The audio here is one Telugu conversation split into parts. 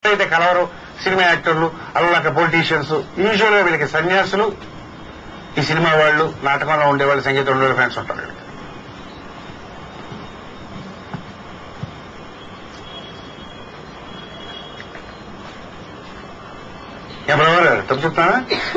అయితే కలవరు సినిమా యాక్టర్లు అలాగే పొలిటీషియన్స్ యూజువల్ గా వీళ్ళకి సన్యాసులు ఈ సినిమా వాళ్ళు నాటకంలో ఉండేవాళ్ళు సంగీతంలో ఉండే ఫ్రెండ్స్ ఉంటారు వీళ్ళకి. ఎవరెవరు తప్పు చెప్తానా?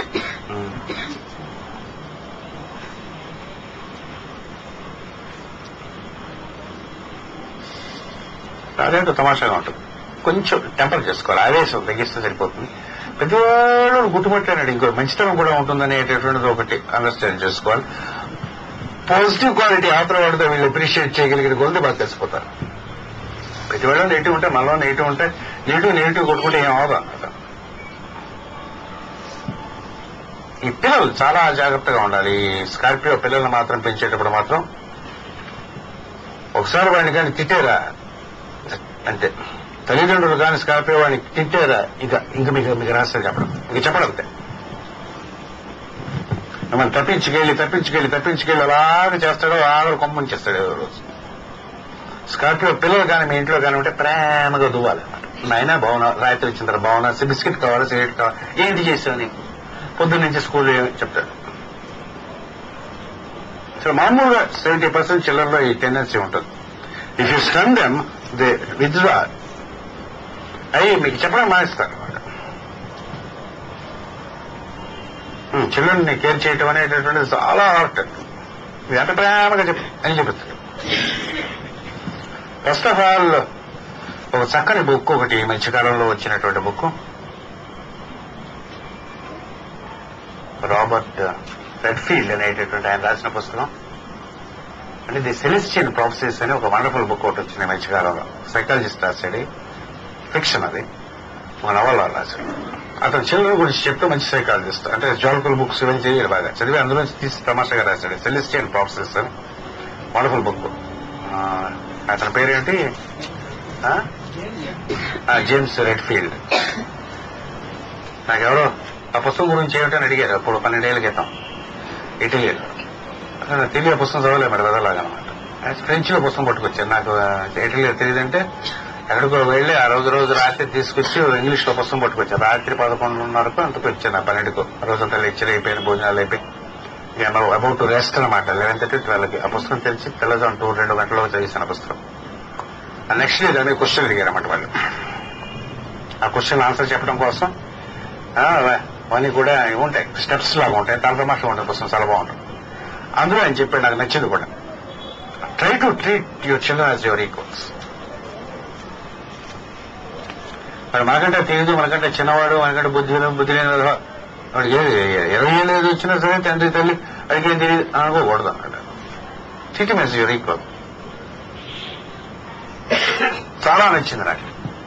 అదేంటో తమాషాగా ఉంటుంది. కొంచెం టెంపర్ చేసుకోవాలి, ఆవేశం తగ్గిస్తే సరిపోతుంది. పెద్దవాళ్ళు గుర్తుపట్టాడు ఇంకో మంచితనం కూడా ఉంటుందనేటటువంటిది ఒకటి అండర్స్టాండ్ చేసుకోవాలి. పాజిటివ్ క్వాలిటీ ఆపర వాడితో వీళ్ళు అప్రిషియేట్ చేయగలిగిన కొద్ది బాగా తెలిసిపోతారు. ప్రతివాళ్ళు నెగిటివ్ ఉంటే మనలో నెగిటివ్ ఉంటే నెగిటివ్ కొట్టుకుంటే ఏం అవదు అన్నమాట. ఈ పిల్లలు చాలా జాగ్రత్తగా ఉండాలి. స్కార్పియో పిల్లల్ని మాత్రం పెంచేటప్పుడు మాత్రం ఒకసారి వాడిని కానీ తిట్టేరా అంతే. తల్లిదండ్రులు కానీ స్కార్పియో వాడిని తిట్టేరా ఇంకా మీకు రాస్తారు చెప్పడం, ఇంక చెప్పడంతే. మనం తప్పించుకెళ్ళి అలాగే చేస్తాడో ఆవిడ కొమ్మని చేస్తాడు ఎవరో రోజు. స్కార్పియో పిల్లలు కానీ మీ ఇంట్లో కానీ ఉంటే ప్రేమగా దువ్వాలి అన్నమాట. నాయన బాగున్నా, రాత్రి వచ్చిన తర్వాత బాగున్నా, బిస్కెట్ కావాలా, సిగరెట్ కావాలా, ఏంటి చేసావు నీకు పొద్దున్న నుంచి స్కూల్లో చెప్తాడు. సో మామూలుగా 70% చిల్లరలో ఈ టెండెన్సీ ఉంటుంది. If you stun them they withdraw అయ్యి మీకు చెప్పడం మానేస్తారు అన్నమాట. చిల్డ్రన్ని కేర్ చేయటం అనేటటువంటిది చాలా ఆర్ట్. ఇది ఎంత ప్రేమగా అని చెప్తాడు. ఫస్ట్ ఆఫ్ ఆల్ ఒక చక్కని బుక్ ఒకటి మధ్యకాలంలో వచ్చినటువంటి బుక్, రాబర్ట్ రెడ్ఫీల్డ్ అనేటటువంటి ఆయన రాసిన పుస్తకం. అంటే ది సెలెస్టియల్ ప్రాఫెసీస్ అని ఒక వండర్ఫుల్ బుక్ ఒకటి వచ్చింది మధ్యకాలంలో. సైకాలజిస్ట్ రాశాడు, ఫిక్షన్ అది, ఒక నవల్ రాశాడు. అతను చిల్డ్రన్ గురించి చెప్తే మంచి సైకాలజిస్ట్. అంటే జాలికల్ బుక్స్ ఇవన్నీ చేయాలి బాగా చదివి అందులో తీసి తమాషాగా రాశాడు. సెలెస్టియల్ ప్రాఫెసీస్ అని వండర్ఫుల్ బుక్. అతని పేరేంటి? James Redfield. నాకెవరో ఆ పుస్తకం గురించి ఏమిటని అడిగారు అప్పుడు 12 ఏళ్ల క్రితం ఇటలీలో. తెలియ పుస్తకం చదవలేదు మరి వెదలాగా అనమాట. ఫ్రెంచ్ లో పుస్తకం పట్టుకొచ్చారు. నాకు ఇటలీలో తెలియదంటే ఎక్కడికో వెళ్ళి ఆ రోజు రాత్రి తీసుకొచ్చి ఇంగ్లీష్ లో పుస్తకం పట్టుకొచ్చారు. రాత్రి 11:30 అంతకు వచ్చాను. 12కు రోజంతా లెక్చర్ అయిపోయిన, భోజనాలు అయిపోయి అబౌట్ రెస్ట్ అనమాట. 11:30 12కి ఆ పుస్తకం తెలిసి తెల్లదాం 2 గంటల్లో చదివేశాను ఆ పుస్తకం. నెక్స్ట్ డే దాని క్వశ్చన్ అడిగారన్నమాట వాళ్ళు. ఆ క్వశ్చన్ ఆన్సర్ చెప్పడం కోసం అవన్నీ కూడా ఉంటాయి, స్టెప్స్ లాగా ఉంటాయి, తలతమాషగా ఉంటాయి. పుస్తకం చాలా బాగుంటుంది. అందులో ఆయన చెప్పాడు, నాకు నచ్చింది కూడా, try to treat your children as your equals. మరి మనకంటే తెలియదు, మనకంటే చిన్నవాడు, మనకంటే బుద్ధి లేని వాడికి 20 ఏళ్ళు ఏది వచ్చినా సరే తండ్రి తల్లి వాడికి ఏం తెలియదు అనుకోకూడదు అన్నమాట. Treat him as your equal. చాలా నచ్చింది నాకు.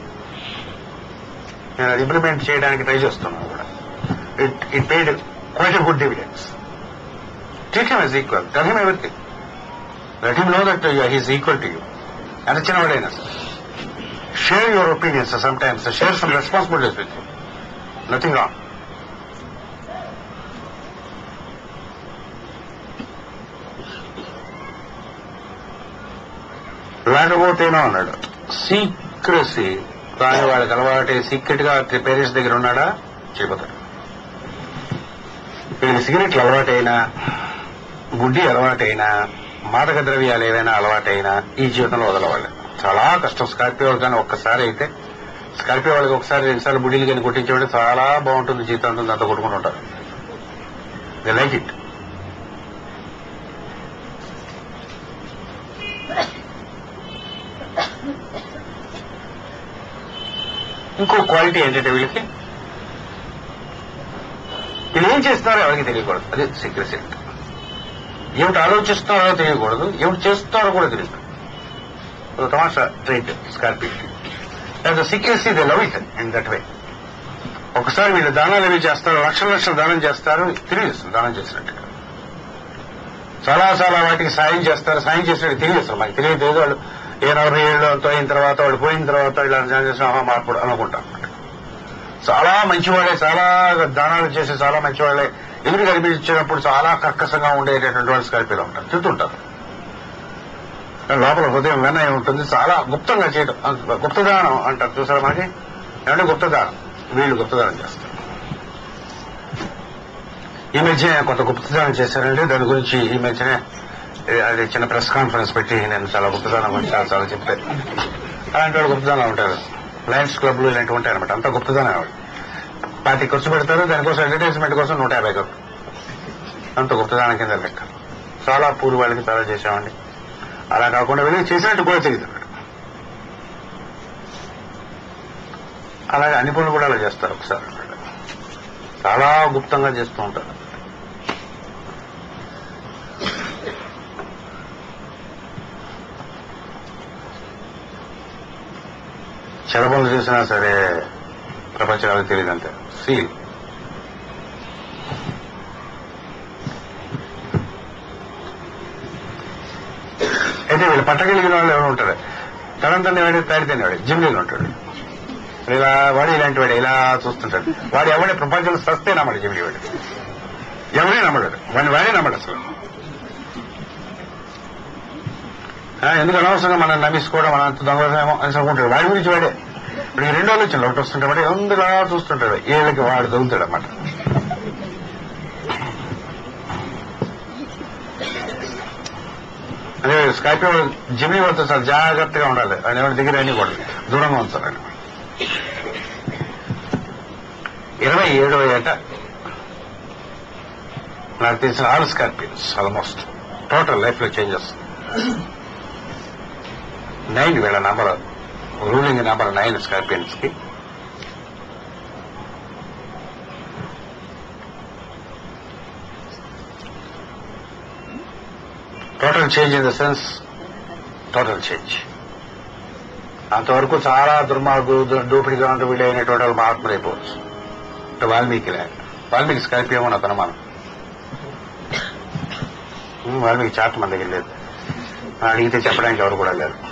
నేను అది ఇంప్లిమెంట్ చేయడానికి ట్రై చేస్తున్నాను కూడా. It paid quite a good dividends. Treat him as equal, tell him everything, let him know that he is equal to you. ఎంత చిన్నవాడైనా sir share your opinions sometimes, share some responsibilities with you. Nothing wrong. లేకపోతేనో అన్నాడు సీక్రసీ. కానీ వాళ్ళకి అలవాటు సీక్రెట్ గా పేరెంట్స్ దగ్గర ఉన్నాడా చేయబోతాడు. వీళ్ళకి సిగరెట్లు అలవాటైనా, గుడ్డి అలవాటైనా, మాదక ద్రవ్యాలు ఏవైనా అలవాటైనా ఈ జీవితంలో వదలవాళ్ళు చాలా కష్టం. స్కార్పియో వాళ్ళు కానీ ఒక్కసారి అయితే, స్కార్పియో వాళ్ళకి ఒకసారి 2 సార్లు బుడ్డీలు కానీ కొట్టించేవాడు చాలా బాగుంటుంది జీవితం ఉంటుంది. అంతా కొట్టుకుంటూ ఉంటారు. They like it. ఇంకో క్వాలిటీ ఏంటంటే వీళ్ళకి వీళ్ళు ఏం చేస్తున్నారో ఎవరికి తెలియకూడదు. అదే సీక్రెసీ. ఏమిటి ఆలోచిస్తున్నారో తెలియకూడదు, ఏమిటి చేస్తున్నారో కూడా తెలియదు. తమాషా trait Scorpio. As a secrecy they love it in that way. ఒకసారి వీళ్ళు దానాలు ఏవి చేస్తారు, లక్షల దానం చేస్తారు, తెలియజేస్తారు దానం చేసినట్టుగా. చాలా వాటికి సాయం చేస్తారు, సాయం చేసినట్టు తెలియజేస్తారు. మనకి తెలియదు, ఏదో వాళ్ళు 40 ఏళ్ళు అంతా అయిన తర్వాత, వాళ్ళు పోయిన తర్వాత ఇలా చేసిన మార్పుడు అనుకుంటాం. చాలా మంచివాళ్లే, చాలా దానాలు చేసి చాలా మంచివాళ్లే ఎదురు కనిపించినప్పుడు చాలా కర్కశంగా ఉండేటటువంటి వాళ్ళు స్కార్పియోలో ఉంటారు, తింటుంటారు. లోపల హృదయం వెన్నయ్య ఉంటుంది. చాలా గుప్తంగా చేయడం, గుప్తదానం అంటారు చూసారా మనకి. ఏమంటే గుప్తదానం, వీళ్ళు గుప్తదానం చేస్తారు. ఈ మధ్య కొంత గుప్తదానం చేశారంటే దాని గురించి ఈ మధ్యనే అది చిన్న ప్రెస్ కాన్ఫరెన్స్ పెట్టి నేను చాలా గుప్తదానం గురించి చాలా చెప్పాను. అలాంటి వాళ్ళు గుప్తదానం ఉంటారు, లయన్స్ క్లబ్లు ఇలాంటివి ఉంటాయి అనమాట. అంతా గుప్తదానం వాళ్ళు పార్టీ ఖర్చు పెడతారు, దానికోసం అడ్వర్టైజ్మెంట్ కోసం 150 కోట్లు, అంత గుప్తదానం కింద లెక్క. చాలా పూర్వ వాళ్ళకి చాలా చేశామండి. అలా కాకుండా వెళ్ళి చేసినట్టు కూడా తెలియదు. అలాగే అన్ని పనులు కూడా అలా చేస్తారు ఒకసారి, చాలా గుప్తంగా చేస్తూ ఉంటారు. చెడ పనులు చేసినా సరే ప్రపంచాలకు తెలియదు అంతే. సీల్ అయితే వీళ్ళు పట్టగలిగిన వాళ్ళు ఎవరు ఉంటారు, తనంతని వాడి తాడితేనే వాడు జిమ్లీలో ఉంటాడు. ఇలా వాడు ఇలాంటి వాడు ఇలా చూస్తుంటాడు. వాడు ఎవడే ప్రపంచంలో సస్తే నమ్మడు, జిమ్లీ వాడు ఎవడే నమ్మడాడు, వాడే నమ్మడు అసలు. ఎందుకు అనవసరంగా మనం నమ్మించుకోవడం, మన అంత దొంగతనేమో అని అనుకుంటాడు. వాడి గురించి వాడే ఇప్పుడు ఈ 2 ఆలోచనలు ఒకటి వస్తుంటాడు, వాడు ఎందులా చూస్తుంటాడు, ఏళ్ళకి వాడు దొరుకుతాడు అన్నమాట. అదే స్కైప్ జిమ్నీ వాడితో చాలా జాగ్రత్తగా ఉండాలి. ఆయన ఎవరి దగ్గర అన్ని కూడా దూరంగా ఉంచాలి. 27వ ఏట నాకు తెలిసిన 6 స్కార్పియన్స్ ఆల్మోస్ట్ టోటల్ లైఫ్ లో చేంజెస్. 9 వీళ్ళ నంబర్, రూలింగ్ నంబర్ 9 స్కార్పియన్స్ కి. Total change in the sense total change. అంతవరకు చాలా దుర్మార్గులు దోపిడిగా ఉంటూ వీళ్ళు అయినటువంటి వాళ్ళు మహాత్ములు అయిపోవచ్చు. వాల్మీకి స్కార్పియో నాకు అనుమానం. వాల్మీకి చాట్ మన దగ్గర లేదు, అడిగితే చెప్పడానికి ఎవరు కూడా లేరు.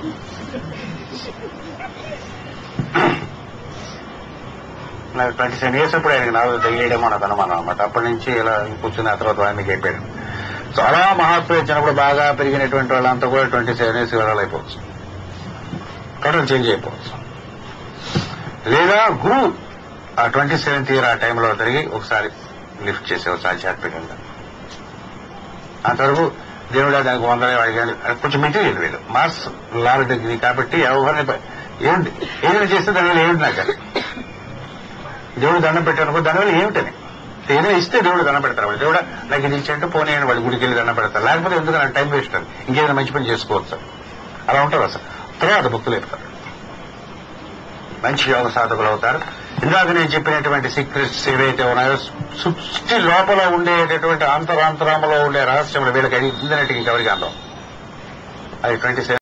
నాకు 27 years అప్పుడు ఆయనకి నాకు తగిలేయడమో నాకు అనుమానం అనమాట. అప్పటి నుంచి ఇలా కూర్చున్న తర్వాత వాల్మీకి అయిపోయాడు. చాలా మహాత్ములు ఇచ్చినప్పుడు బాగా పెరిగినటువంటి వాళ్ళంతా కూడా 27 years వివరాలు అయిపోవచ్చు, టోటల్ చేంజ్ అయిపోవచ్చు. లేదా గురువు ఆ 27th year ఆ టైంలో తిరిగి ఒకసారి లిఫ్ట్ చేసేవచ్చు ఆధ్యాత్మికంగా. అంతవరకు దేవుడా దానికి 100 అడిగాను. కొంచెం మెటీరియల్ వీళ్ళు మార్క్స్ లాల్ డిగ్రీ కాబట్టి ఎవరిని ఏమిటి ఏదైనా చేస్తే దానివల్ల ఏమిటి నాకు దేవుడు దండం పెట్టాను, దానివల్ల ఏమిటని ఏదైనా ఇస్తే దేవుడు దండం పెడతారు. వాళ్ళు దేవుడా నాకు ఇది ఇచ్చేంటే పోనీ అని వాళ్ళు గుడికి వెళ్ళి దండం పెడతారు. లేకపోతే ఎందుకు నాకు టైం వేస్ట్ అని ఇంకేదైనా మంచి పని చేసుకోవచ్చు. అలా ఉంటారు అసలు. తర్వాత భక్తులు చెప్తారు, మంచి యోగ సాధకులు అవుతారు. ఇందాక నేను చెప్పినటువంటి సీక్రెట్స్ ఏవైతే ఉన్నాయో సృష్టి లోపల ఉండేటటువంటి అంతరాంతరంలో ఉండే రహస్యములు వీళ్ళకి ఇంటర్నెట్కి ఇంకెవరికి అందం. అది 27